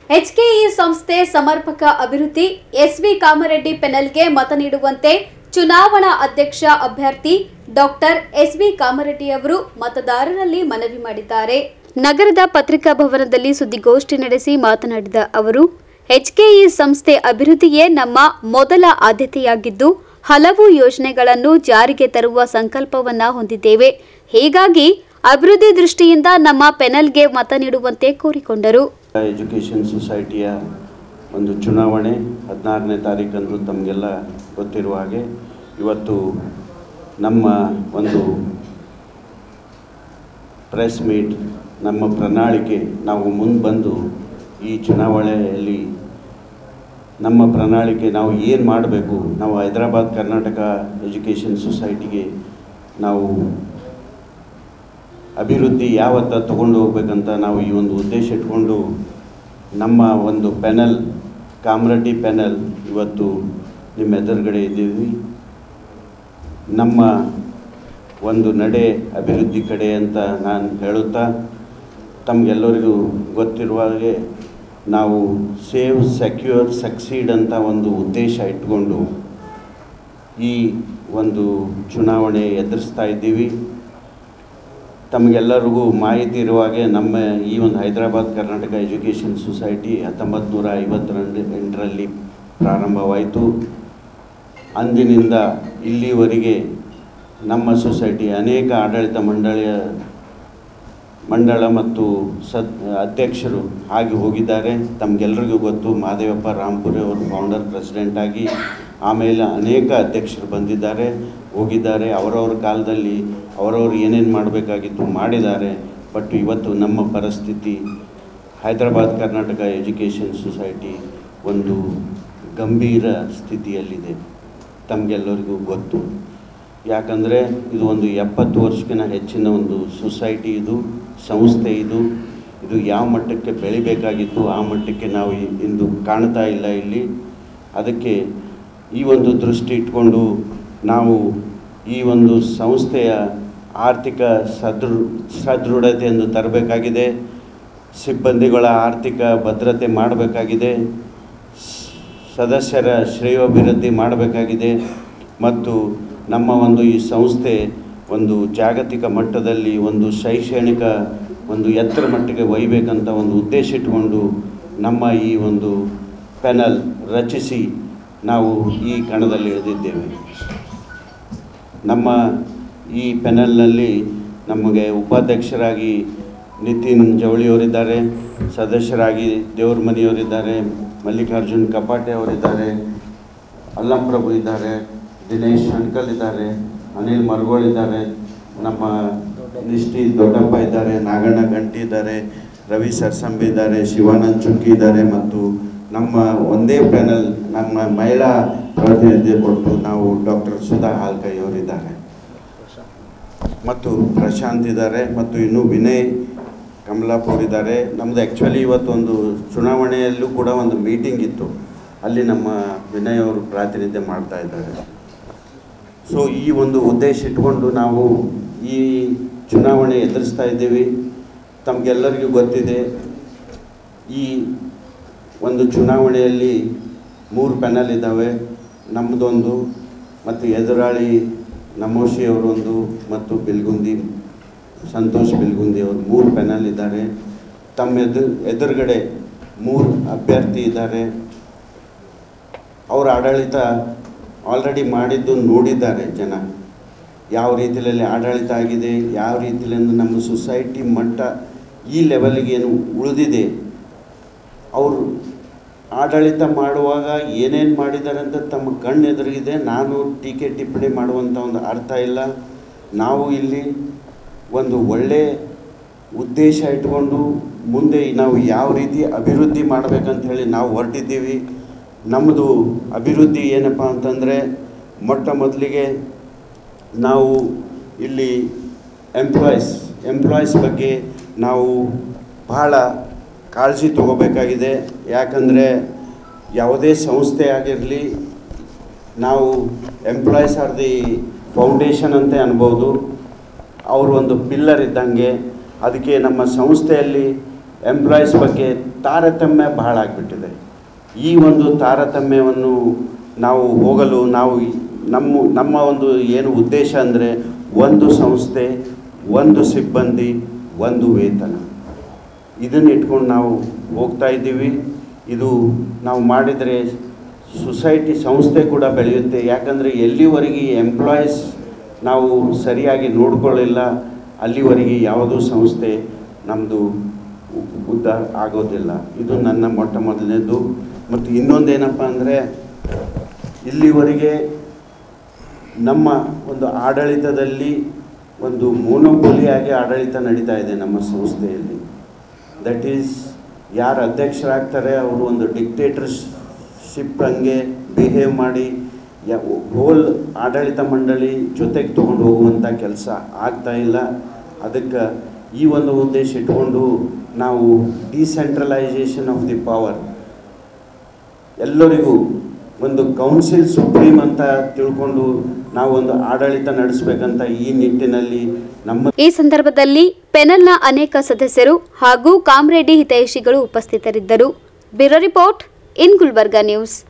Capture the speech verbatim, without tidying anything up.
HKE ಸಂಸ್ಥೆ ಸಮರ್ಪಕ ಅಭಿವೃದ್ಧಿ ಎಸ್ವಿ ಕಾಮರೆಡ್ಡಿ ಪೆನಲ್ಗೆ ಮತ ನೀಡುವಂತೆ ಚುನಾವಣಾ ಅಧ್ಯಕ್ಷ ಅಭ್ಯರ್ಥಿ ಡಾಕ್ಟರ್ ಎಸ್ವಿ ಕಾಮರೆಡ್ಡಿ ಅವರು ಮತದಾರರಲ್ಲಿ ಮನವಿ ಮಾಡಿದ್ದಾರೆ. ನಗರದ ಪತ್ರಿಕಾ ಭವನದಲ್ಲಿ ಸುದ್ದಿಗೋಷ್ಠಿ ನಡೆಸಿ ಮಾತನಾಡಿದ ಅವರು, ಎಚ್ಕೆಇ ಸಂಸ್ಥೆ ಅಭಿವೃದ್ಧಿಯೇ ನಮ್ಮ ಮೊದಲ ಆದ್ಯತೆಯಾಗಿದ್ದು ಹಲವು ಯೋಜನೆಗಳನ್ನು ಜಾರಿಗೆ ತರುವ ಸಂಕಲ್ಪವನ್ನ ಹೊಂದಿದ್ದೇವೆ. ಹೀಗಾಗಿ ಅಭಿವೃದ್ಧಿ ದೃಷ್ಟಿಯಿಂದ ನಮ್ಮ ಪೆನಲ್ಗೆ ಮತ ನೀಡುವಂತೆ ಕೋರಿಕೊಂಡರು. ಎಜುಕೇಷನ್ ಸೊಸೈಟಿಯ ಒಂದು ಚುನಾವಣೆ ಹದಿನಾರನೇ ತಾರೀಕಂದು ತಮಗೆಲ್ಲ ಗೊತ್ತಿರುವ ಹಾಗೆ ಇವತ್ತು ನಮ್ಮ ಒಂದು ಪ್ರೆಸ್ ಮೀಟ್, ನಮ್ಮ ಪ್ರಣಾಳಿಕೆ, ನಾವು ಮುಂದೆ ಬಂದು ಈ ಚುನಾವಣೆಯಲ್ಲಿ ನಮ್ಮ ಪ್ರಣಾಳಿಕೆ ನಾವು ಏನು ಮಾಡಬೇಕು, ನಾವು ಹೈದರಾಬಾದ್ ಕರ್ನಾಟಕ ಎಜುಕೇಷನ್ ಸೊಸೈಟಿಗೆ ನಾವು ಅಭಿವೃದ್ಧಿ ಯಾವತ್ತ ತಗೊಂಡು ಹೋಗ್ಬೇಕಂತ ನಾವು ಈ ಒಂದು ಉದ್ದೇಶ ಇಟ್ಕೊಂಡು ನಮ್ಮ ಒಂದು ಪ್ಯಾನಲ್ ಕಾಮರೆಡ್ಡಿ ಪ್ಯಾನಲ್ ಇವತ್ತು ನಿಮ್ಮ ಎದುರುಗಡೆ ಇದ್ದೀವಿ. ನಮ್ಮ ಒಂದು ನಡೆ ಅಭಿವೃದ್ಧಿ ಕಡೆ ಅಂತ ನಾನು ಹೇಳುತ್ತಾ, ತಮಗೆಲ್ಲರಿಗೂ ಗೊತ್ತಿರುವ ಹಾಗೆ ನಾವು ಸೇವ್ ಸೆಕ್ಯೂರ್ ಸಕ್ಸೀಡ್ ಅಂತ ಒಂದು ಉದ್ದೇಶ ಇಟ್ಕೊಂಡು ಈ ಒಂದು ಚುನಾವಣೆ ಎದುರಿಸ್ತಾ ಇದ್ದೀವಿ. ತಮಗೆಲ್ಲರಿಗೂ ಮಾಹಿತಿ ಇರುವ ಹಾಗೆ ನಮ್ಮ ಈ ಒಂದು ಹೈದರಾಬಾದ್ ಕರ್ನಾಟಕ ಎಜುಕೇಷನ್ ಸೊಸೈಟಿ ಹತ್ತೊಂಬತ್ತು ನೂರ ಐವತ್ತೆರಡು ಎಂಟರಲ್ಲಿ ಪ್ರಾರಂಭವಾಯಿತು. ಅಂದಿನಿಂದ ಇಲ್ಲಿವರೆಗೆ ನಮ್ಮ ಸೊಸೈಟಿ ಅನೇಕ ಆಡಳಿತ ಮಂಡಳಿಯ ಮಂಡಳ ಮತ್ತು ಸದ್ ಅಧ್ಯಕ್ಷರು ಆಗಿ ಹೋಗಿದ್ದಾರೆ. ತಮಗೆಲ್ಲರಿಗೂ ಗೊತ್ತು, ಮಹದೇವಪ್ಪ ರಾಂಪುರಿ ಅವರು ಫೌಂಡರ್ ಪ್ರೆಸಿಡೆಂಟ್ ಆಗಿ ಆಮೇಲೆ ಅನೇಕ ಅಧ್ಯಕ್ಷರು ಬಂದಿದ್ದಾರೆ, ಹೋಗಿದ್ದಾರೆ. ಅವರವರ ಕಾಲದಲ್ಲಿ ಅವರವರು ಏನೇನು ಮಾಡಬೇಕಾಗಿತ್ತು ಮಾಡಿದ್ದಾರೆ. ಬಟ್ ಇವತ್ತು ನಮ್ಮ ಪರಿಸ್ಥಿತಿ ಹೈದರಾಬಾದ್ ಕರ್ನಾಟಕ ಎಜುಕೇಷನ್ ಸೊಸೈಟಿ ಒಂದು ಗಂಭೀರ ಸ್ಥಿತಿಯಲ್ಲಿದೆ, ತಮಗೆಲ್ಲರಿಗೂ ಗೊತ್ತು. ಯಾಕಂದರೆ ಇದು ಒಂದು ಎಪ್ಪತ್ತು ವರ್ಷಕ್ಕಿಂತ ಹೆಚ್ಚಿನ ಒಂದು ಸೊಸೈಟಿ, ಇದು ಸಂಸ್ಥೆ, ಇದು ಇದು ಯಾವ ಮಟ್ಟಕ್ಕೆ ಬೆಳಿಬೇಕಾಗಿತ್ತು ಆ ಮಟ್ಟಕ್ಕೆ ನಾವು ಇಂದು ಕಾಣ್ತಾ ಇಲ್ಲ ಇಲ್ಲಿ. ಅದಕ್ಕೆ ಈ ಒಂದು ದೃಷ್ಟಿ ಇಟ್ಕೊಂಡು ನಾವು ಈ ಒಂದು ಸಂಸ್ಥೆಯ ಆರ್ಥಿಕ ಸದೃ ಸದೃಢತೆಯನ್ನು ತರಬೇಕಾಗಿದೆ, ಸಿಬ್ಬಂದಿಗಳ ಆರ್ಥಿಕ ಭದ್ರತೆ ಮಾಡಬೇಕಾಗಿದೆ, ಸದಸ್ಯರ ಶ್ರೇಯೋಭಿವೃದ್ಧಿ ಮಾಡಬೇಕಾಗಿದೆ ಮತ್ತು ನಮ್ಮ ಒಂದು ಈ ಸಂಸ್ಥೆ ಒಂದು ಜಾಗತಿಕ ಮಟ್ಟದಲ್ಲಿ ಒಂದು ಶೈಕ್ಷಣಿಕ ಒಂದು ಎತ್ತರ ಮಟ್ಟಿಗೆ ಒಯ್ಯಬೇಕಂತ ಒಂದು ಉದ್ದೇಶ ಇಟ್ಟುಕೊಂಡು ನಮ್ಮ ಈ ಒಂದು ಪ್ಯಾನಲ್ ರಚಿಸಿ ನಾವು ಈ ಕಣದಲ್ಲಿ ಇಳಿದಿದ್ದೇವೆ. ನಮ್ಮ ಈ ಪ್ಯಾನಲ್ನಲ್ಲಿ ನಮಗೆ ಉಪಾಧ್ಯಕ್ಷರಾಗಿ ನಿತಿನ್ ಜವಳಿಯವರಿದ್ದಾರೆ, ಸದಸ್ಯರಾಗಿ ದೇವ್ರ ಮನೆಯವರಿದ್ದಾರೆ, ಮಲ್ಲಿಕಾರ್ಜುನ್ ಕಪಾಟೆ ಅವರಿದ್ದಾರೆ, ಅಲ್ಲಂ ಪ್ರಭು ಇದ್ದಾರೆ, ದಿನೇಶ್ ಅಂಕಲ್ ಇದ್ದಾರೆ, ಅನಿಲ್ ಮರ್ಗೋಳ್ ಇದ್ದಾರೆ, ನಮ್ಮ ನಿಷ್ಠಿ ದೊಡ್ಡಪ್ಪ ಇದ್ದಾರೆ, ನಾಗಣ್ಣ ಗಂಟಿ ಇದ್ದಾರೆ, ರವಿ ಸರ್ಸಂಬಿ ಇದ್ದಾರೆ, ಶಿವಾನಂದ್ ಚುಕ್ಕಿ ಇದ್ದಾರೆ ಮತ್ತು ನಮ್ಮ ಒಂದೇ ಪ್ಯಾನಲ್ ನಮ್ಮ ಮಹಿಳಾ ಪ್ರಾತಿನಿಧ್ಯ ಕೊಟ್ಟು ನಾವು ಡಾಕ್ಟರ್ ಸುಧಾ ಹಾಲ್ಕೈ ಅವರಿದ್ದಾರೆ ಮತ್ತು ಪ್ರಶಾಂತ್ ಇದ್ದಾರೆ ಮತ್ತು ಇನ್ನೂ ವಿನಯ್ ಕಮಲಾಪುರ್ ಇದ್ದಾರೆ. ನಮ್ಮದು ಆ್ಯಕ್ಚುಲಿ ಇವತ್ತೊಂದು ಚುನಾವಣೆಯಲ್ಲೂ ಕೂಡ ಒಂದು ಮೀಟಿಂಗ್ ಇತ್ತು, ಅಲ್ಲಿ ನಮ್ಮ ವಿನಯ್ ಅವರು ಪ್ರಾತಿನಿಧ್ಯ ಮಾಡ್ತಾ ಇದ್ದಾರೆ. ಸೊ ಈ ಒಂದು ಉದ್ದೇಶ ಇಟ್ಕೊಂಡು ನಾವು ಈ ಚುನಾವಣೆ ಎದುರಿಸ್ತಾ ಇದ್ದೀವಿ. ತಮಗೆಲ್ಲರಿಗೂ ಗೊತ್ತಿದೆ, ಈ ಒಂದು ಚುನಾವಣೆಯಲ್ಲಿ ಮೂರು ಪ್ಯಾನಲ್ ಇದ್ದಾವೆ, ನಮ್ಮದೊಂದು ಮತ್ತು ಎದುರಾಳಿ ನಮೋಶಿ ಅವರೊಂದು ಮತ್ತು ಬಿಲ್ಗುಂದಿ ಸಂತೋಷ್ ಬಿಲ್ಗುಂದಿ ಅವರು ಮೂರು ಪ್ಯಾನಲ್ ಇದ್ದಾರೆ. ತಮ್ಮ ಎದುರು ಎದುರುಗಡೆ ಮೂರು ಅಭ್ಯರ್ಥಿ ಇದ್ದಾರೆ. ಅವರ ಆಡಳಿತ ಆಲ್ರೆಡಿ ಮಾಡಿದ್ದು ನೋಡಿದ್ದಾರೆ ಜನ, ಯಾವ ರೀತಿಯಲ್ಲಿ ಆಡಳಿತ ಆಗಿದೆ, ಯಾವ ರೀತಿಯಲ್ಲಿ ನಮ್ಮ ಸೊಸೈಟಿ ಮಟ್ಟ ಈ ಲೆವೆಲ್ಗೆ ಏನು ಉಳಿದಿದೆ, ಅವರು ಆಡಳಿತ ಮಾಡುವಾಗ ಏನೇನು ಮಾಡಿದ್ದಾರೆ ಅಂತ ತಮ್ಮ ಕಣ್ಣು ಎದುರಿಗಿದೆ. ನಾನು ಟೀಕೆ ಟಿಪ್ಪಣಿ ಮಾಡುವಂಥ ಒಂದು ಅರ್ಥ ಇಲ್ಲ. ನಾವು ಇಲ್ಲಿ ಒಂದು ಒಳ್ಳೆಯ ಉದ್ದೇಶ ಇಟ್ಕೊಂಡು ಮುಂದೆ ನಾವು ಯಾವ ರೀತಿ ಅಭಿವೃದ್ಧಿ ಮಾಡಬೇಕಂತ ಹೇಳಿ ನಾವು ಹೊರಟಿದ್ದೀವಿ. ನಮ್ಮದು ಅಭಿವೃದ್ಧಿ ಏನಪ್ಪ ಅಂತಂದರೆ, ಮೊಟ್ಟ ಮೊದಲಿಗೆ ನಾವು ಇಲ್ಲಿ ಎಂಪ್ಲಾಯೀಸ್ ಎಂಪ್ಲಾಯೀಸ್ ಬಗ್ಗೆ ನಾವು ಬಹಳ ಕಾಳಜಿ ತಗೋಬೇಕಾಗಿದೆ. ಯಾಕಂದರೆ ಯಾವುದೇ ಸಂಸ್ಥೆ ಆಗಿರಲಿ, ನಾವು ಎಂಪ್ಲಾಯೀಸ್ ಆರ್ ದಿ ಫೌಂಡೇಶನ್ ಅಂತ ಅನ್ಬೋದು. ಅವರು ಒಂದು ಪಿಲ್ಲರ್ ಇದ್ದಂಗೆ. ಅದಕ್ಕೆ ನಮ್ಮ ಸಂಸ್ಥೆಯಲ್ಲಿ ಎಂಪ್ಲಾಯೀಸ್ ಬಗ್ಗೆ ತಾರತಮ್ಯ ಬಹಳ ಆಗಿಬಿಟ್ಟಿದೆ. ಈ ಒಂದು ತಾರತಮ್ಯವನ್ನು ನಾವು ಹೋಗಲು ನಾವು ನಮ್ಮ ನಮ್ಮ ಒಂದು ಏನು ಉದ್ದೇಶ ಅಂದರೆ ಒಂದು ಸಂಸ್ಥೆ, ಒಂದು ಸಿಬ್ಬಂದಿ, ಒಂದು ವೇತನ, ಇದನ್ನು ಇಟ್ಕೊಂಡು ನಾವು ಹೋಗ್ತಾ ಇದ್ದೀವಿ. ಇದು ನಾವು ಮಾಡಿದರೆ ಸೊಸೈಟಿ ಸಂಸ್ಥೆ ಕೂಡ ಬೆಳೆಯುತ್ತೆ. ಯಾಕಂದರೆ ಎಲ್ಲಿವರೆಗೆ ಎಂಪ್ಲಾಯೀಸ್ ನಾವು ಸರಿಯಾಗಿ ನೋಡ್ಕೊಳ್ಳಿಲ್ಲ ಅಲ್ಲಿವರೆಗೆ ಯಾವುದೂ ಸಂಸ್ಥೆ ನಮ್ಮದು ಉದ್ಧಾರ ಆಗೋದಿಲ್ಲ. ಇದು ನನ್ನ ಮೊಟ್ಟ ಮೊದಲನೇದು. ಮತ್ತು ಇನ್ನೊಂದೇನಪ್ಪ ಅಂದರೆ ಇಲ್ಲಿವರೆಗೆ ನಮ್ಮ ಒಂದು ಆಡಳಿತದಲ್ಲಿ ಒಂದು ಮೋನೋಪೋಲಿಯಾಗಿ ಆಡಳಿತ ನಡೀತಾ ಇದೆ ನಮ್ಮ ಸಂಸ್ಥೆಯಲ್ಲಿ. ದಟ್ ಈಸ್ ಯಾರು ಅಧ್ಯಕ್ಷರಾಗ್ತಾರೆ ಅವರು ಒಂದು ಡಿಕ್ಟೇಟರ್ಶಿಪ್ ಹಂಗೆ ಬಿಹೇವ್ ಮಾಡಿ ಯಾ ಹೋಲ್ ಆಡಳಿತ ಮಂಡಳಿ ಜೊತೆಗೆ ತೊಗೊಂಡು ಹೋಗುವಂಥ ಕೆಲಸ ಆಗ್ತಾ ಇಲ್ಲ. ಅದಕ್ಕೆ ಈ ಒಂದು ಉದ್ದೇಶ ಇಟ್ಕೊಂಡು ನಾವು ಡಿಸೆಂಟ್ರಲೈಸೇಷನ್ ಆಫ್ ದಿ ಪವರ್, ಎಲ್ಲರಿಗೂ ಒಂದು ಕೌನ್ಸಿಲ್ ಸುಪ್ರೀಂ ಅಂತ ತಿಳ್ಕೊಂಡು ನಾವು ಒಂದು ಆಡಳಿತ ನಡೆಸಬೇಕಂತ ಈ ನಿಟ್ಟಿನಲ್ಲಿ ನಮ್ಮ ಈ ಸಂದರ್ಭದಲ್ಲಿ ಪೆನಲ್ನ ಅನೇಕ ಸದಸ್ಯರು ಹಾಗೂ ಕಾಮರೆಡ್ಡಿ ಹಿತೈಷಿಗಳು ಉಪಸ್ಥಿತರಿದ್ದರು. Bureau report in Gulbarga news.